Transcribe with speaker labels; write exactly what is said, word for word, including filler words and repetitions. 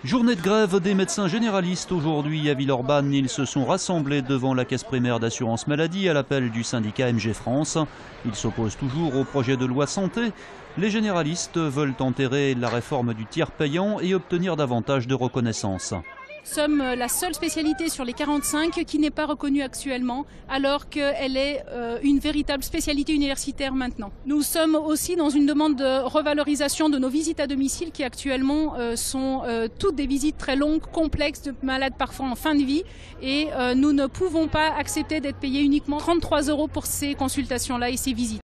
Speaker 1: Journée de grève des médecins généralistes aujourd'hui à Villeurbanne. Ils se sont rassemblés devant la caisse primaire d'assurance maladie à l'appel du syndicat M G France. Ils s'opposent toujours au projet de loi santé. Les généralistes veulent enterrer la réforme du tiers payant et obtenir davantage de reconnaissance.
Speaker 2: Nous sommes la seule spécialité sur les quarante-cinq qui n'est pas reconnue actuellement, alors qu'elle est euh, une véritable spécialité universitaire maintenant. Nous sommes aussi dans une demande de revalorisation de nos visites à domicile qui actuellement euh, sont euh, toutes des visites très longues, complexes, de malades parfois en fin de vie. Et euh, nous ne pouvons pas accepter d'être payés uniquement trente-trois euros pour ces consultations-là et ces visites.